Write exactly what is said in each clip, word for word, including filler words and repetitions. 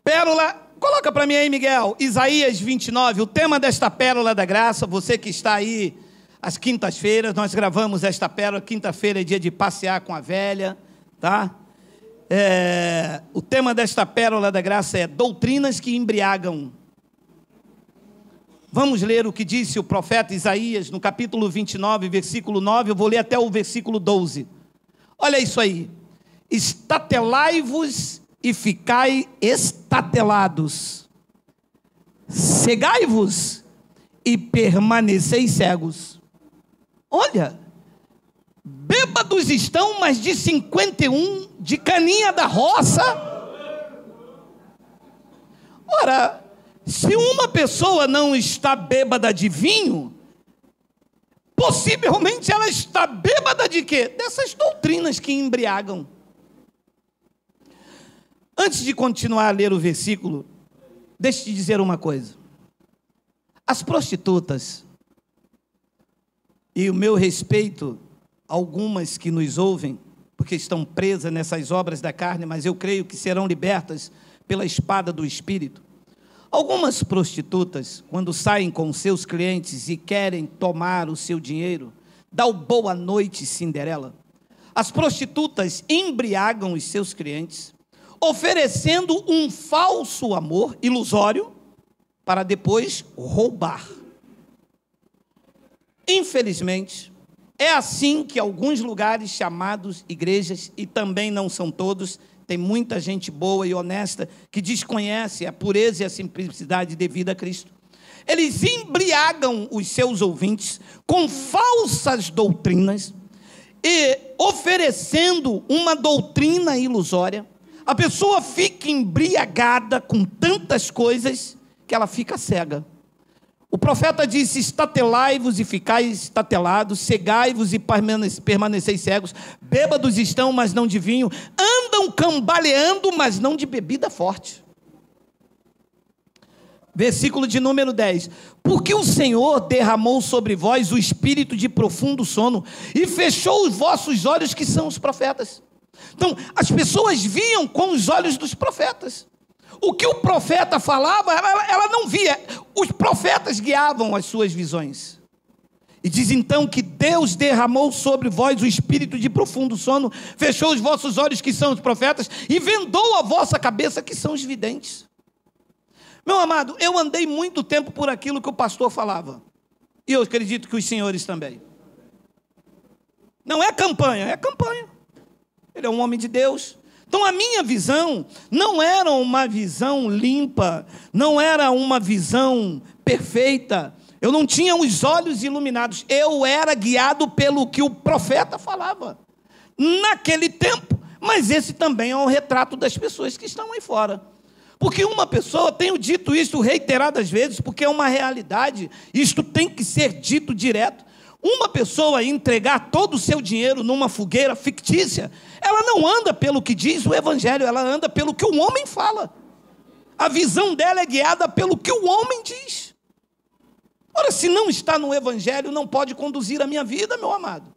Pérola, coloca para mim aí, Miguel, Isaías vinte e nove, o tema desta pérola da graça. Você que está aí às quintas-feiras, nós gravamos esta pérola, quinta-feira é dia de passear com a velha, tá? É, o tema desta pérola da graça é doutrinas que embriagam. Vamos ler o que disse o profeta Isaías no capítulo vinte e nove, versículo nove, eu vou ler até o versículo doze. Olha isso aí. Estatelai-vos e ficai estatelados. Cegai-vos e permaneceis cegos. Olha, bêbados estão, mas de cinquenta e um, de caninha da roça. Ora, se uma pessoa não está bêbada de vinho, possivelmente ela está bêbada de quê? Dessas doutrinas que embriagam. Antes de continuar a ler o versículo, deixa eu te dizer uma coisa. As prostitutas, e o meu respeito, algumas que nos ouvem, porque estão presas nessas obras da carne, mas eu creio que serão libertas pela espada do Espírito. Algumas prostitutas, quando saem com seus clientes e querem tomar o seu dinheiro, dá o boa noite, Cinderela. As prostitutas embriagam os seus clientes, oferecendo um falso amor ilusório para depois roubar. Infelizmente, é assim que alguns lugares chamados igrejas, e também não são todos, tem muita gente boa e honesta que desconhece a pureza e a simplicidade devida a Cristo. Eles embriagam os seus ouvintes com falsas doutrinas e oferecendo uma doutrina ilusória. A pessoa fica embriagada com tantas coisas que ela fica cega. O profeta disse: estatelai-vos e ficais estatelados, cegai-vos e permaneceis cegos, bêbados estão, mas não de vinho, andam cambaleando, mas não de bebida forte. Versículo de número dez. Porque o Senhor derramou sobre vós o espírito de profundo sono e fechou os vossos olhos, que são os profetas. Então, as pessoas viam com os olhos dos profetas. O que o profeta falava, ela, ela não via. Os profetas guiavam as suas visões. E diz então que Deus derramou sobre vós o espírito de profundo sono, fechou os vossos olhos, que são os profetas, e vendou a vossa cabeça, que são os videntes. Meu amado, eu andei muito tempo por aquilo que o pastor falava. E eu acredito que os senhores também. Não é campanha, é campanha. Ele é um homem de Deus. Então a minha visão não era uma visão limpa, não era uma visão perfeita, eu não tinha os olhos iluminados, eu era guiado pelo que o profeta falava, naquele tempo, mas esse também é um retrato das pessoas que estão aí fora, porque uma pessoa, tenho dito isso reiteradas vezes, porque é uma realidade, isto tem que ser dito direto. Uma pessoa entregar todo o seu dinheiro numa fogueira fictícia, ela não anda pelo que diz o Evangelho, ela anda pelo que o homem fala. A visão dela é guiada pelo que o homem diz. Ora, se não está no Evangelho, não pode conduzir a minha vida, meu amado.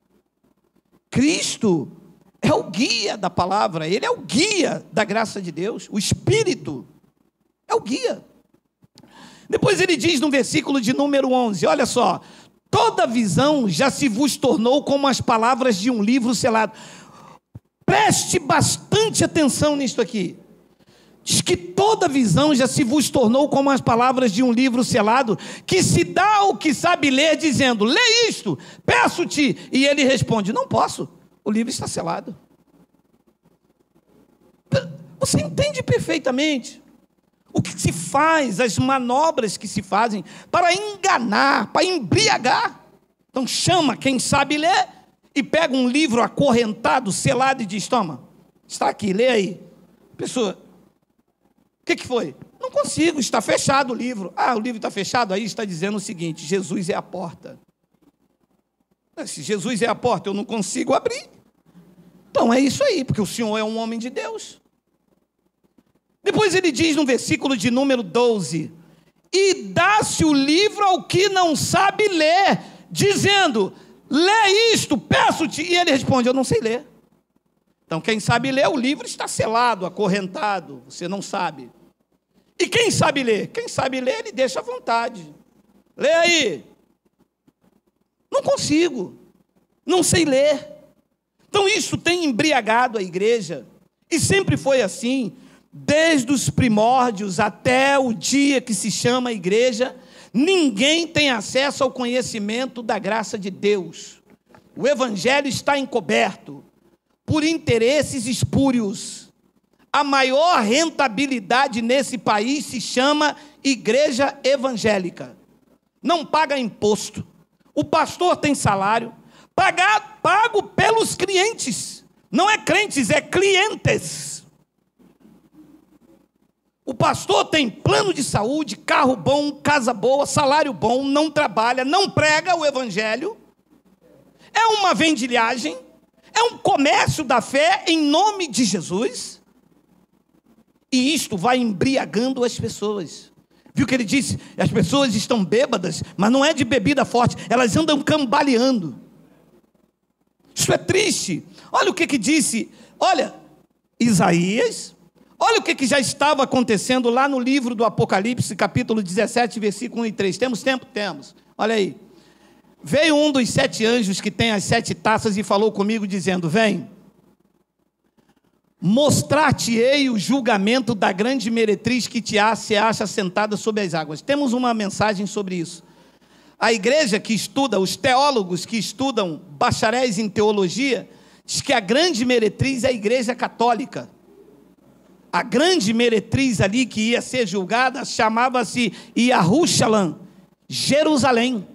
Cristo é o guia da palavra, Ele é o guia da graça de Deus, o Espírito é o guia. Depois ele diz no versículo de número onze, olha só: toda visão já se vos tornou como as palavras de um livro selado. Preste bastante atenção nisto aqui. Diz que toda visão já se vos tornou como as palavras de um livro selado, que se dá ao que sabe ler, dizendo: lê isto, peço-te. E ele responde: não posso, o livro está selado. Você entende perfeitamente o que se faz, as manobras que se fazem para enganar, para embriagar. Então chama quem sabe ler e pega um livro acorrentado, selado, e diz: toma, está aqui, lê aí. Pessoa: o que, que foi? Não consigo, está fechado o livro. Ah, o livro está fechado, aí está dizendo o seguinte: Jesus é a porta. Se Jesus é a porta, eu não consigo abrir. Então é isso aí, porque o Senhor é um homem de Deus. Depois ele diz no versículo de número doze: e dá-se o livro ao que não sabe ler, dizendo: lê isto, peço-te. E ele responde: eu não sei ler. Então, quem sabe ler, o livro está selado, acorrentado, você não sabe. E quem sabe ler? Quem sabe ler, ele deixa à vontade. Lê aí. Não consigo, não sei ler. Então, isso tem embriagado a igreja, e sempre foi assim, desde os primórdios até o dia que se chama igreja. Ninguém tem acesso ao conhecimento da graça de Deus. O evangelho está encoberto por interesses espúrios. A maior rentabilidade nesse país se chama igreja evangélica. Não paga imposto. O pastor tem salário, pagado, pago pelos clientes. Não é crentes, é clientes. O pastor tem plano de saúde, carro bom, casa boa, salário bom, não trabalha, não prega o evangelho. É uma vendilhagem, é um comércio da fé em nome de Jesus. E isto vai embriagando as pessoas. Viu o que ele disse? As pessoas estão bêbadas, mas não é de bebida forte, elas andam cambaleando. Isso é triste. Olha o que que disse, olha, Isaías. Olha o que, que já estava acontecendo lá no livro do Apocalipse, capítulo dezessete, versículo um e três. Temos tempo? Temos. Olha aí. Veio um dos sete anjos que tem as sete taças e falou comigo dizendo, vem, mostrar-te-ei o julgamento da grande meretriz que te se acha sentada sobre as águas. Temos uma mensagem sobre isso. A igreja que estuda, os teólogos que estudam bacharéis em teologia, diz que a grande meretriz é a igreja católica. A grande meretriz ali que ia ser julgada chamava-se Yahuchalan, Jerusalém.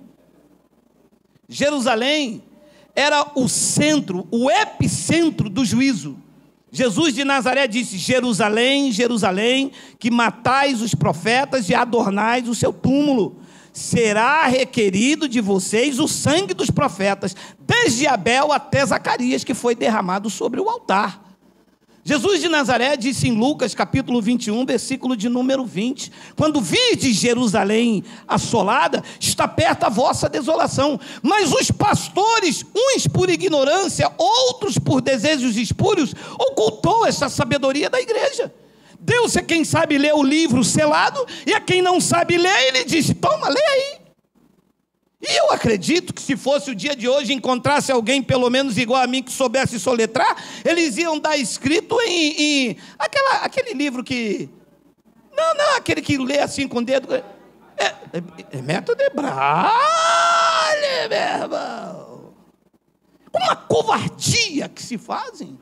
Jerusalém era o centro, o epicentro do juízo. Jesus de Nazaré disse, Jerusalém, Jerusalém, que matais os profetas e adornais o seu túmulo. Será requerido de vocês o sangue dos profetas, desde Abel até Zacarias, que foi derramado sobre o altar. Jesus de Nazaré disse em Lucas, capítulo vinte e um, versículo de número vinte, quando virdes Jerusalém assolada, está perto a vossa desolação. Mas os pastores, uns por ignorância, outros por desejos espúrios, ocultou essa sabedoria da igreja. Deus é quem sabe ler o livro selado, e a quem não sabe ler, ele diz, toma, lê aí. E eu acredito que se fosse o dia de hoje, encontrasse alguém pelo menos igual a mim, que soubesse soletrar, eles iam dar escrito em, em aquela, aquele livro que, não, não, aquele que lê assim com o dedo, é, é, é método de Braille, meu irmão. Uma covardia que se fazem.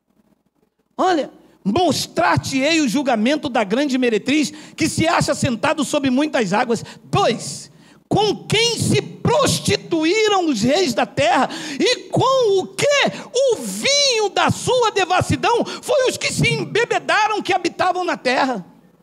Olha, mostrar-te-ei o julgamento da grande meretriz, que se acha sentado sobre muitas águas. Dois, com quem se prostituíram os reis da terra, e com o que o vinho da sua devassidão foi os que se embebedaram que habitavam na terra.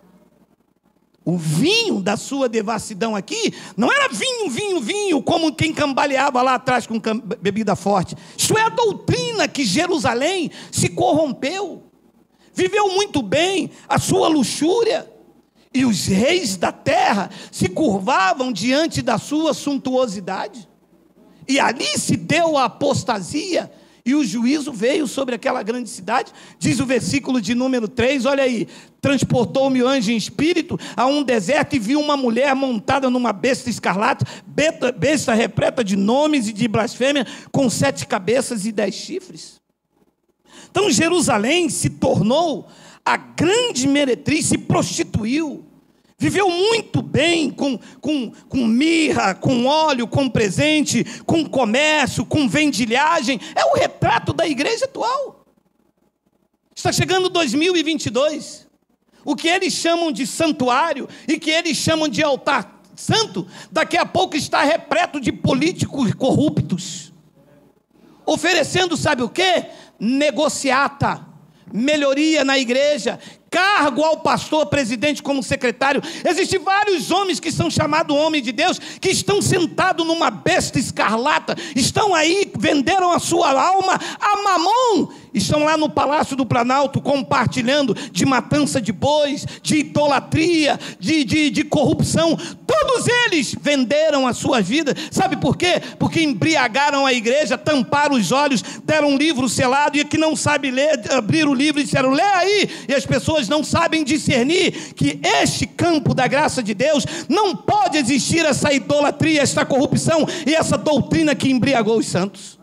O vinho da sua devassidão aqui, não era vinho, vinho, vinho, como quem cambaleava lá atrás com bebida forte. Isso é a doutrina que Jerusalém se corrompeu, viveu muito bem a sua luxúria, e os reis da terra se curvavam diante da sua suntuosidade. E ali se deu a apostasia, e o juízo veio sobre aquela grande cidade. Diz o versículo de número três, olha aí. Transportou-me o anjo em espírito a um deserto, e vi uma mulher montada numa besta escarlate, besta, besta repleta de nomes e de blasfêmia, com sete cabeças e dez chifres. Então Jerusalém se tornou a grande meretriz, se prostituiu, viveu muito bem com, com, com mirra, com óleo, com presente, com comércio, com vendilhagem. É o retrato da igreja atual. Está chegando dois mil e vinte e dois, o que eles chamam de santuário e que eles chamam de altar santo, daqui a pouco está repleto de políticos corruptos, oferecendo, sabe o quê? Negociata, melhoria na igreja, cargo ao pastor, presidente como secretário. Existem vários homens que são chamados homens de Deus, que estão sentados numa besta escarlata, estão aí, venderam a sua alma a Mamon, estão lá no Palácio do Planalto compartilhando de matança de bois, de idolatria, de, de, de corrupção. Todos eles venderam a sua vida. Sabe por quê? Porque embriagaram a igreja, tamparam os olhos, deram um livro selado, e que não sabe ler, abriram o livro e disseram: lê aí. E as pessoas não sabem discernir que este campo da graça de Deus não pode existir essa idolatria, esta corrupção e essa doutrina que embriagou os santos.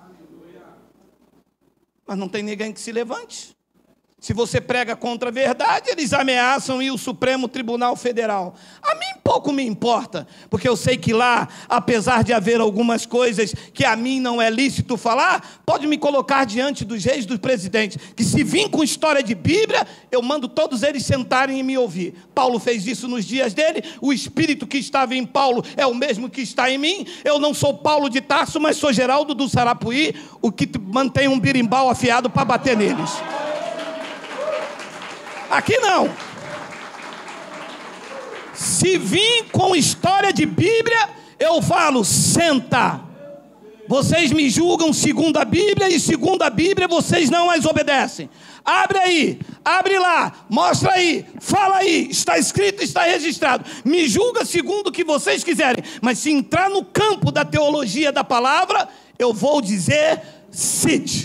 Mas não tem ninguém que se levante. Se você prega contra a verdade, eles ameaçam ir ao Supremo Tribunal Federal. A mim pouco me importa, porque eu sei que lá, apesar de haver algumas coisas que a mim não é lícito falar, pode me colocar diante dos reis, dos presidentes, que se vir com história de Bíblia, eu mando todos eles sentarem e me ouvir. Paulo fez isso nos dias dele, o Espírito que estava em Paulo é o mesmo que está em mim. Eu não sou Paulo de Tarso, mas sou Geraldo do Sarapuí, o que mantém um birimbau afiado para bater neles. Aqui não. Se vir com história de Bíblia, eu falo: senta. Vocês me julgam segundo a Bíblia, e segundo a Bíblia vocês não as obedecem. Abre aí, abre lá, mostra aí, fala aí, está escrito, está registrado. Me julga segundo o que vocês quiserem, mas se entrar no campo da teologia da palavra, eu vou dizer: cite.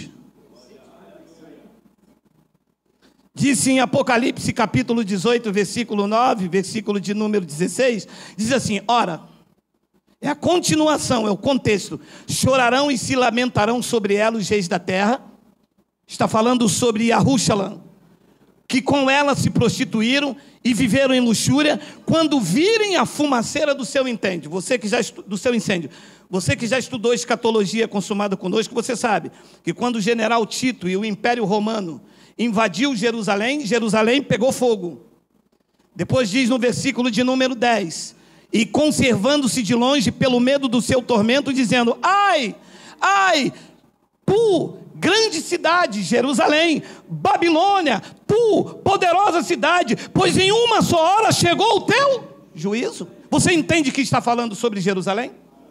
Disse em Apocalipse capítulo dezoito, versículo nove, versículo de número dezesseis, diz assim: ora, é a continuação, é o contexto: chorarão e se lamentarão sobre ela os reis da terra. Está falando sobre Yahushua, que com ela se prostituíram e viveram em luxúria, quando virem a fumaceira do seu incêndio. Você que já estu... do seu incêndio. Você que já estudou escatologia consumada conosco, você sabe que quando o general Tito e o Império Romano invadiu Jerusalém, Jerusalém pegou fogo. Depois diz no versículo de número dez: e conservando-se de longe pelo medo do seu tormento, dizendo: ai, ai, tu, grande cidade, Jerusalém, Babilônia, tu, poderosa cidade, pois em uma só hora chegou o teu juízo. Você entende que está falando sobre Jerusalém?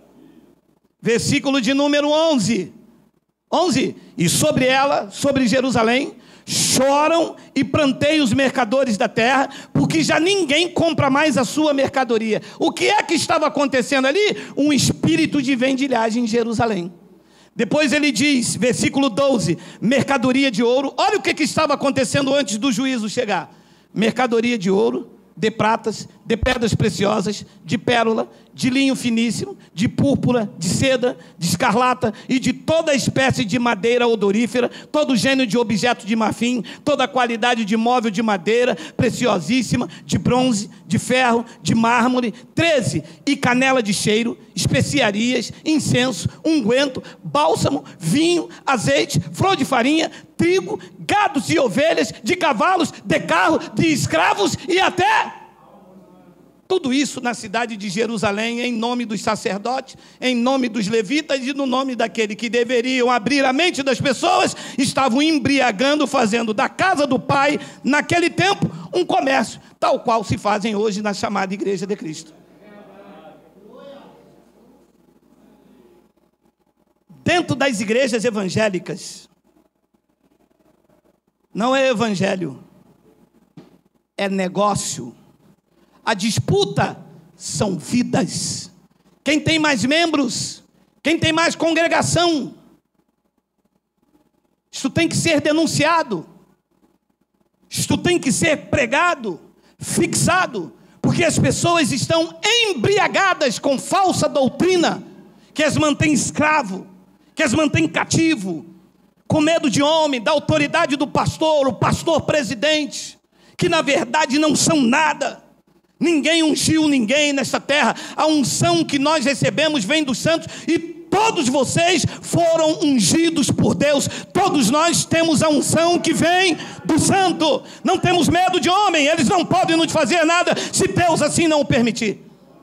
Versículo de número onze. onze. E sobre ela, sobre Jerusalém, choram e planteiam os mercadores da terra, porque já ninguém compra mais a sua mercadoria. O que é que estava acontecendo ali? Um espírito de vendilhagem em Jerusalém. Depois ele diz, versículo doze, mercadoria de ouro. Olha o que, que estava acontecendo antes do juízo chegar: mercadoria de ouro, de pratas, de pedras preciosas, de pérola, de linho finíssimo, de púrpura, de seda, de escarlata e de toda espécie de madeira odorífera, todo gênero de objeto de marfim, toda qualidade de móvel de madeira preciosíssima, de bronze, de ferro, de mármore. treze. E canela de cheiro, especiarias, incenso, unguento, bálsamo, vinho, azeite, flor de farinha, trigo, gados e ovelhas, de cavalos, de carro, de escravos e até... tudo isso na cidade de Jerusalém, em nome dos sacerdotes, em nome dos levitas e no nome daquele que deveriam abrir a mente das pessoas, estavam embriagando, fazendo da casa do Pai, naquele tempo, um comércio, tal qual se fazem hoje na chamada Igreja de Cristo. Dentro das igrejas evangélicas, não é evangelho, é negócio. A disputa são vidas. Quem tem mais membros, quem tem mais congregação. Isso tem que ser denunciado. Isto tem que ser pregado, fixado, porque as pessoas estão embriagadas com falsa doutrina, que as mantém escravo, que as mantém cativo, com medo de homem, da autoridade do pastor, o pastor presidente, que na verdade não são nada. Ninguém ungiu ninguém nessa terra. A unção que nós recebemos vem dos santos, e todos vocês foram ungidos por Deus. Todos nós temos a unção que vem do santo. Não temos medo de homem, eles não podem nos fazer nada se Deus assim não o permitir.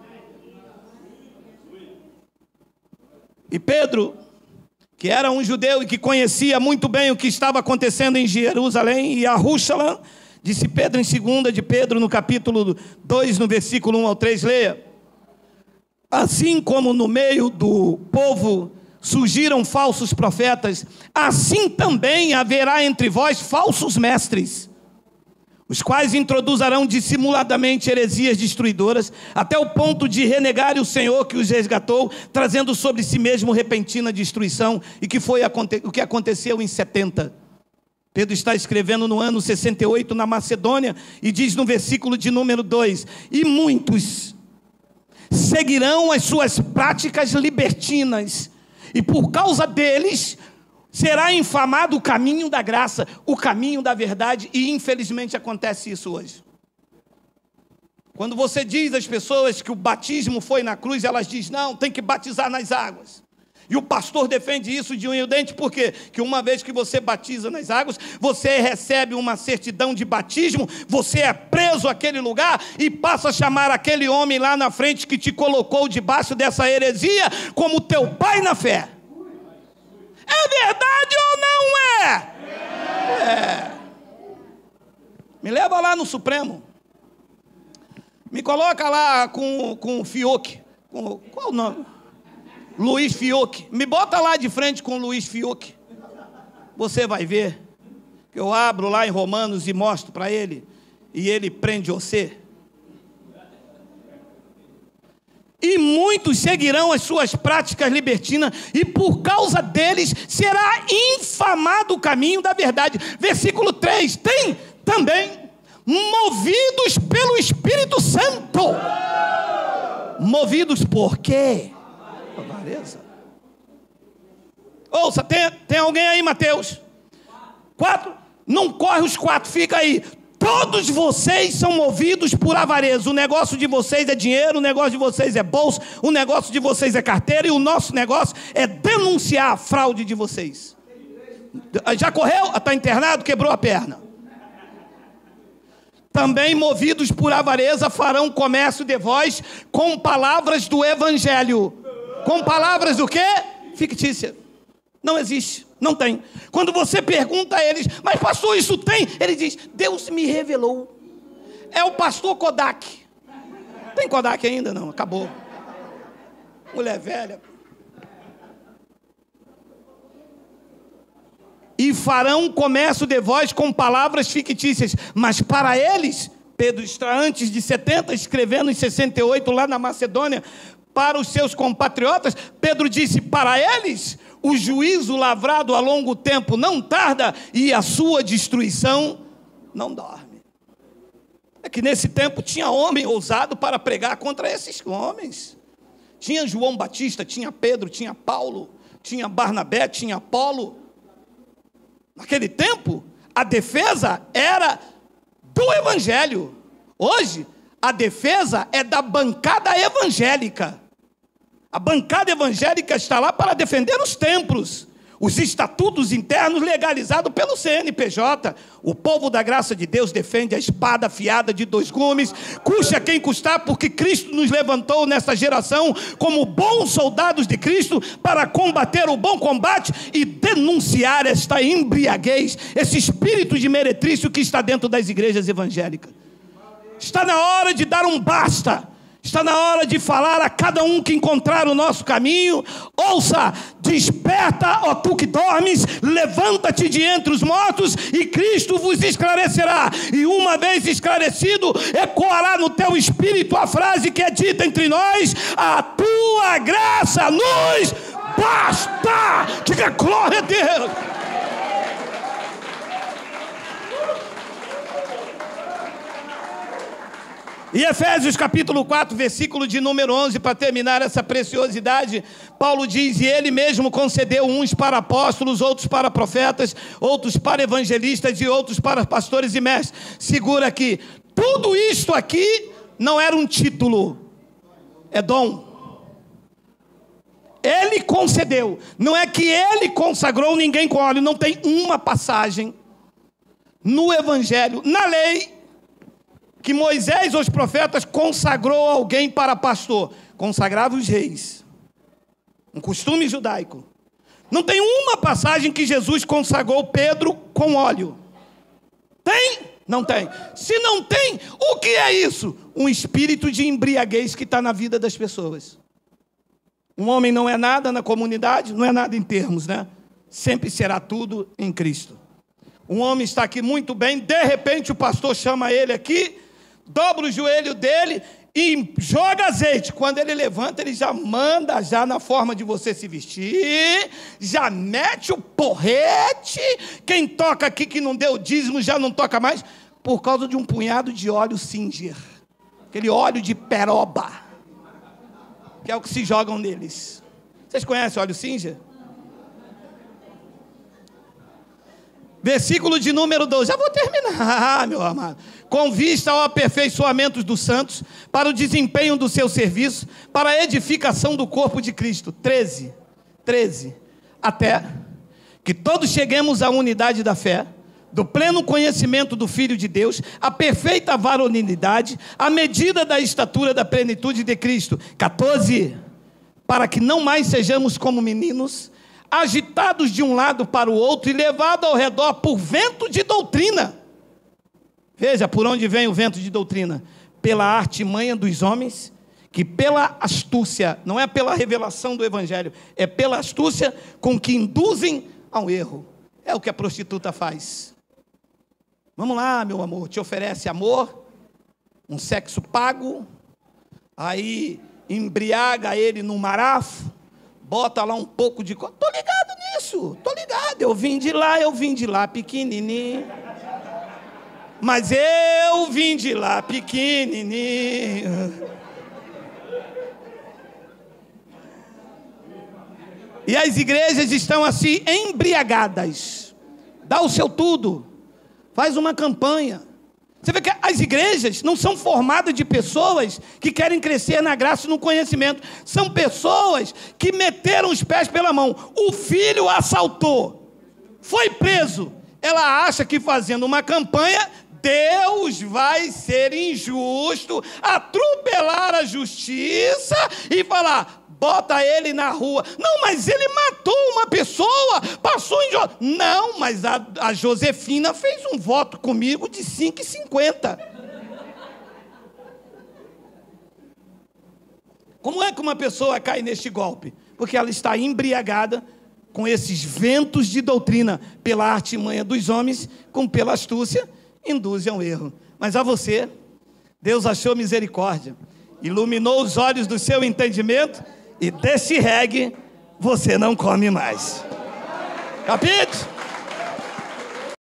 E Pedro, que era um judeu e que conhecia muito bem o que estava acontecendo em Jerusalém e Yahushua, disse Pedro em segunda de Pedro, no capítulo dois, no versículo um ao três, leia: assim como no meio do povo surgiram falsos profetas, assim também haverá entre vós falsos mestres, os quais introduzirão dissimuladamente heresias destruidoras, até o ponto de renegarem o Senhor que os resgatou, trazendo sobre si mesmo repentina destruição, e que foi o que aconteceu em setenta. Pedro está escrevendo no ano sessenta e oito na Macedônia, e diz no versículo de número dois, e muitos seguirão as suas práticas libertinas, e por causa deles será infamado o caminho da graça, o caminho da verdade, e infelizmente acontece isso hoje. Quando você diz às pessoas que o batismo foi na cruz, elas dizem, não, tem que batizar nas águas. E o pastor defende isso de unha e dente, por quê? Que uma vez que você batiza nas águas, você recebe uma certidão de batismo, você é preso àquele lugar e passa a chamar aquele homem lá na frente que te colocou debaixo dessa heresia como teu pai na fé. É verdade ou não é? É. Me leva lá no Supremo. Me coloca lá com, com o Fiuk. Com, qual o nome? Luiz Fiuk. Me bota lá de frente com o Luiz Fiuk. Você vai ver. Eu abro lá em Romanos e mostro para ele. E ele prende você. E muitos seguirão as suas práticas libertinas, e por causa deles será infamado o caminho da verdade. Versículo três, tem também movidos pelo Espírito Santo. Movidos por quê? Avareza. Ouça, tem, tem alguém aí, Mateus? Quatro? Não corre os quatro, fica aí. Todos vocês são movidos por avareza. O negócio de vocês é dinheiro, o negócio de vocês é bolsa, o negócio de vocês é carteira, e o nosso negócio é denunciar a fraude de vocês. Já correu? Está internado? Quebrou a perna. Também movidos por avareza farão comércio de vós com palavras do evangelho. Com palavras do quê? Fictícia. Não existe. Não tem. Quando você pergunta a eles, mas pastor, isso tem? Ele diz, Deus me revelou. É o pastor Kodak. Tem Kodak ainda? Não, acabou. Mulher velha. E farão comércio de vós com palavras fictícias. Mas para eles, Pedro está antes de setenta, escrevendo em sessenta e oito lá na Macedônia, para os seus compatriotas, Pedro disse, para eles, o juízo lavrado a longo tempo não tarda, e a sua destruição não dorme. É que nesse tempo tinha homem ousado para pregar contra esses homens. Tinha João Batista, tinha Pedro, tinha Paulo, tinha Barnabé, tinha Apolo. Naquele tempo, a defesa era do evangelho. Hoje, a defesa é da bancada evangélica. A bancada evangélica está lá para defender os templos, os estatutos internos legalizados pelo C N P J. O povo da graça de Deus defende a espada afiada de dois gumes, custe a quem custar, porque Cristo nos levantou nessa geração como bons soldados de Cristo para combater o bom combate e denunciar esta embriaguez, esse espírito de meretrício que está dentro das igrejas evangélicas. Está na hora de dar um basta. Está na hora de falar a cada um que encontrar o nosso caminho. Ouça, desperta, ó tu que dormes, levanta-te de entre os mortos e Cristo vos esclarecerá. E uma vez esclarecido, ecoará no teu espírito a frase que é dita entre nós: a tua graça nos basta. Diga glória a Deus. E Efésios capítulo quatro, versículo de número onze, para terminar essa preciosidade, Paulo diz, e ele mesmo concedeu uns para apóstolos, outros para profetas, outros para evangelistas e outros para pastores e mestres. Segura aqui, tudo isto aqui não era um título, é dom. Ele concedeu, não é que ele consagrou ninguém com óleo, não tem uma passagem no evangelho, na lei, que Moisés, os profetas, consagrou alguém para pastor. Consagrava os reis. Um costume judaico. Não tem uma passagem que Jesus consagrou Pedro com óleo. Tem? Não tem. Se não tem, o que é isso? Um espírito de embriaguez que está na vida das pessoas. Um homem não é nada na comunidade, não é nada em termos, né? Sempre será tudo em Cristo. Um homem está aqui muito bem, de repente o pastor chama ele aqui, dobra o joelho dele e joga azeite. Quando ele levanta, ele já manda, já na forma de você se vestir, já mete o porrete. Quem toca aqui que não deu dízimo já não toca mais, por causa de um punhado de óleo Singer, aquele óleo de peroba, que é o que se jogam neles. Vocês conhecem óleo Singer? Versículo de número doze, já vou terminar, meu amado. Com vista ao aperfeiçoamento dos santos, para o desempenho do seu serviço, para a edificação do corpo de Cristo. treze, treze, até que todos cheguemos à unidade da fé, do pleno conhecimento do Filho de Deus, à perfeita varonilidade, à medida da estatura da plenitude de Cristo. quatorze, para que não mais sejamos como meninos, agitados de um lado para o outro e levados ao redor por vento de doutrina. Veja por onde vem o vento de doutrina. Pela artimanha dos homens, que pela astúcia, não é pela revelação do Evangelho, é pela astúcia com que induzem ao erro. É o que a prostituta faz. Vamos lá, meu amor, te oferece amor, um sexo pago, aí embriaga ele no marafo, bota lá um pouco de... Tô ligado nisso, tô ligado. Eu vim de lá, eu vim de lá pequenininho. Mas eu vim de lá pequenininho. E as igrejas estão assim, embriagadas. Dá o seu tudo. Faz uma campanha. Você vê que as igrejas não são formadas de pessoas que querem crescer na graça e no conhecimento. São pessoas que meteram os pés pela mão. O filho assaltou, foi preso. Ela acha que fazendo uma campanha, Deus vai ser injusto, atropelar a justiça e falar... Bota ele na rua. Não, mas ele matou uma pessoa, passou em... Jo... Não, mas a, a Josefina fez um voto comigo de cinco e cinquenta. Como é que uma pessoa cai neste golpe? Porque ela está embriagada com esses ventos de doutrina, pela artimanha dos homens, como pela astúcia, induz ao erro. Mas a você, Deus achou misericórdia, iluminou os olhos do seu entendimento, e desse reggae você não come mais. Capite?